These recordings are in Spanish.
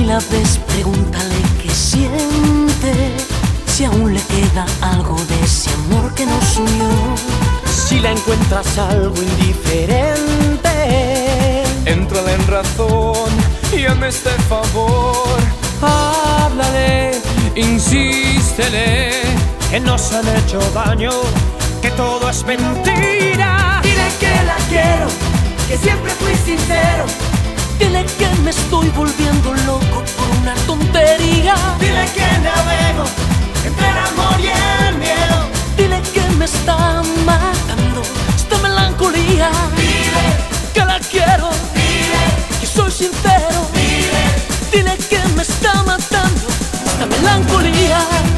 Si la ves, pregúntale qué siente, si aún le queda algo de ese amor que nos unió. Si la encuentras algo indiferente, éntrale en razón y hazme este favor. Háblale, insístele, que nos han hecho daño, que todo es mentira. Dile que la quiero, que siempre fui sincero. Dile que me estoy volviendo loco por una tontería. Dile que navego entre el amor y el miedo. Dile que me está matando esta melancolía. Dile que la quiero, dile que soy sincero. Dile que me está matando esta melancolía.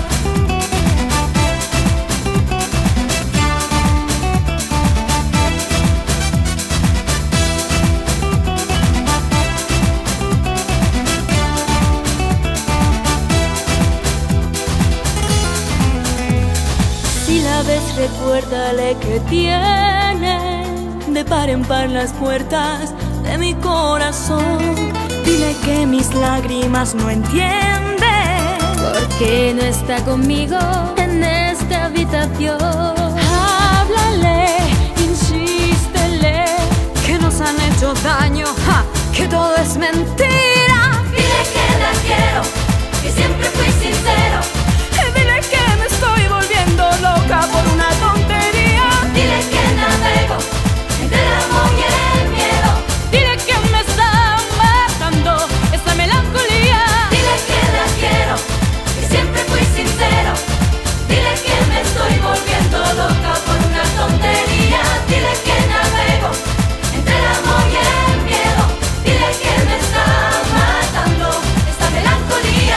Si la ves, recuérdale que tiene de par en par las puertas de mi corazón. Dile que mis lágrimas no entiende porque no está conmigo en esta habitación. Háblale, insístele, que nos han hecho daño, que todo es mentira. Dile que la quiero, que siempre fui sincero. Dile que me estoy volviendo loca por una tontería. Dile que navego entre el amor y el miedo. Dile que me está matando esta melancolía. Dile que la quiero, que siempre fui sincero. Dile que me estoy volviendo loca por una tontería. Dile que navego entre el amor y el miedo. Dile que me está matando esta melancolía.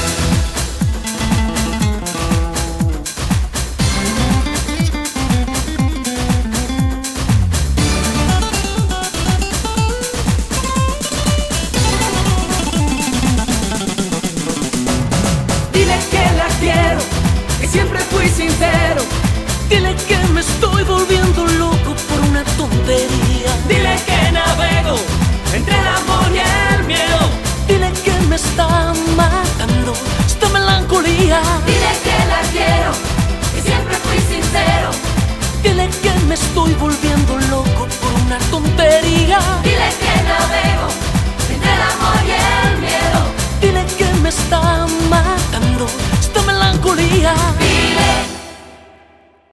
Dile que la quiero, que siempre fui sincero. Dile que me estoy volviendo loco por una tontería. Dile que navego entre el amor y el miedo. Dile que me está matando esta melancolía. Dile que la quiero, que siempre fui sincero. Dile que me estoy volviendo loco por una tontería. Dile que navego entre el amor y el miedo. Dile que me está matando esta melancolía.